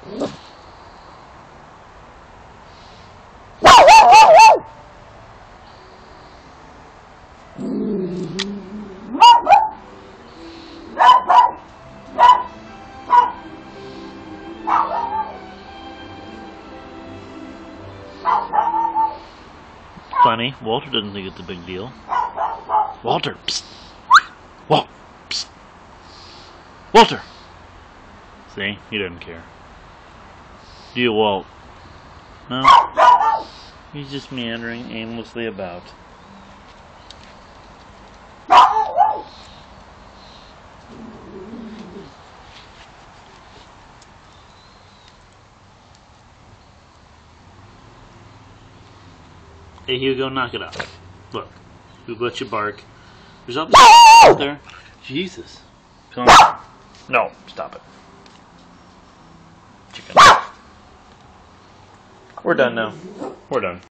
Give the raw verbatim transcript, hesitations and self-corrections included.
Funny, Walter doesn't think it's a big deal. Walter, psst. Walt, psst. Walter. See, he doesn't care. Do you, Walt? No? He's just meandering aimlessly about. Hey Hugo, knock it off. Look, we've let you bark. There's other out there. Jesus. Come on. No, stop it. Chicken. We're done now. We're done.